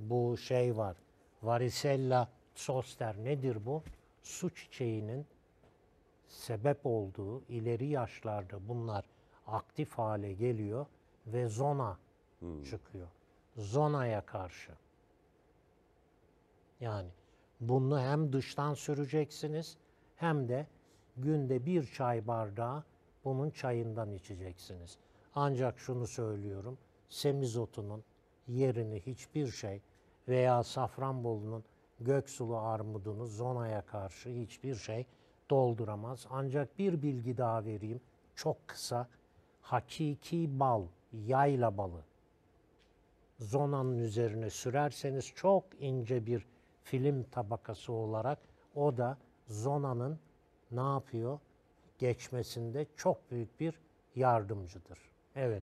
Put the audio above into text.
Bu şey var. Varicella zoster nedir bu? Su çiçeğinin sebep olduğu ileri yaşlarda bunlar aktif hale geliyor ve zona çıkıyor. Zonaya karşı. Yani bunu hem dıştan süreceksiniz hem de günde bir çay bardağı bunun çayından içeceksiniz. Ancak şunu söylüyorum, semizotunun yerini hiçbir şey veya Safranbolu'nun Göksulu armudunu zonaya karşı hiçbir şey dolduramaz. Ancak bir bilgi daha vereyim, çok kısa. Hakiki bal, yayla balı zonanın üzerine sürerseniz çok ince bir film tabakası olarak o da zonanın ne yapıyor? Geçmesinde çok büyük bir yardımcıdır. Evet.